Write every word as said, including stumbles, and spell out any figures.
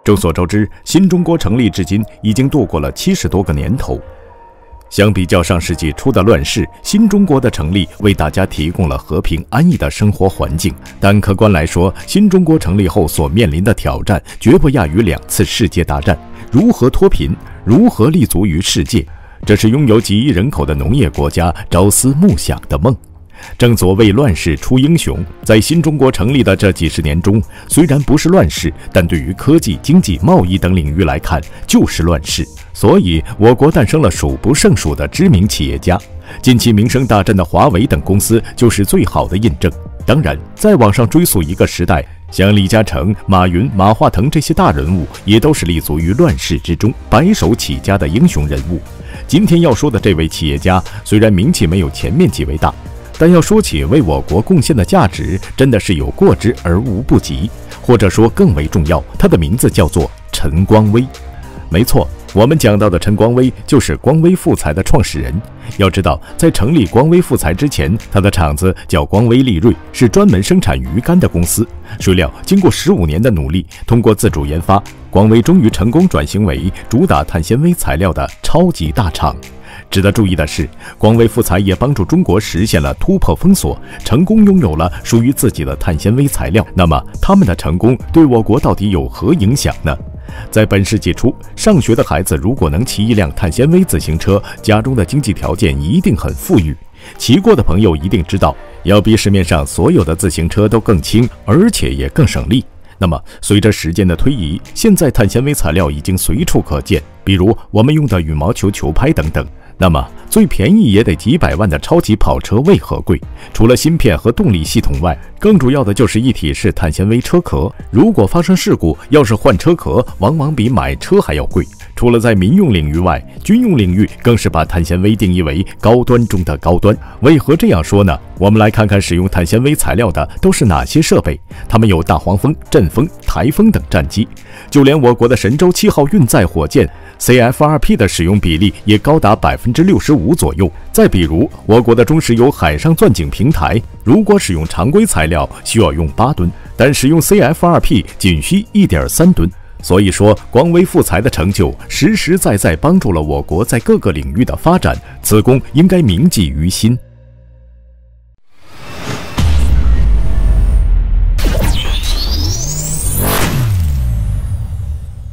众所周知，新中国成立至今已经度过了七十多个年头。相比较上世纪初的乱世，新中国的成立为大家提供了和平安逸的生活环境。但客观来说，新中国成立后所面临的挑战绝不亚于两次世界大战。如何脱贫？如何立足于世界？这是拥有几亿人口的农业国家朝思暮想的梦。正所谓乱世出英雄，在新中国成立的这几十年中，虽然不是乱世，但对于科技、经济、贸易等领域来看，就是乱世。所以，我国诞生了数不胜数的知名企业家，近期名声大振的华为等公司就是最好的印证。当然，再往上追溯一个时代，像李嘉诚、马云、马化腾这些大人物，也都是立足于乱世之中，白手起家的英雄人物。今天要说的这位企业家，虽然名气没有前面几位大，但要说起为我国贡献的价值，真的是有过之而无不及，或者说更为重要，他的名字叫做陈光威。没错，我们讲到的陈光威就是光威复材的创始人。要知道，在成立光威复材之前，他的厂子叫光威利锐，是专门生产鱼竿的公司。谁料，经过十五年的努力，通过自主研发，光威终于成功转型为主打碳纤维材料的超级大厂。值得注意的是，光威复材也帮助中国实现了突破封锁，成功拥有了属于自己的碳纤维材料。那么，他们的成功对我国到底有何影响呢？在本世纪初，上学的孩子如果能骑一辆碳纤维自行车，家中的经济条件一定很富裕。骑过的朋友一定知道，要比市面上所有的自行车都更轻，而且也更省力。那么，随着时间的推移，现在碳纤维材料已经随处可见，比如我们用的羽毛球球拍等等。那么，最便宜也得几百万的超级跑车为何贵？除了芯片和动力系统外，更主要的就是一体式碳纤维车壳。如果发生事故，要是换车壳，往往比买车还要贵。除了在民用领域外，军用领域更是把碳纤维定义为高端中的高端。为何这样说呢？我们来看看使用碳纤维材料的都是哪些设备。它们有大黄蜂、阵风、台风等战机，就连我国的神舟七号运载火箭 C F R P 的使用比例也高达百分之六十五左右。再比如，我国的中石油海上钻井平台，如果使用常规材料需要用八吨，但使用 C F R P 仅需 一点三吨。所以说，光威复材的成就实实在在帮助了我国在各个领域的发展，此功应该铭记于心。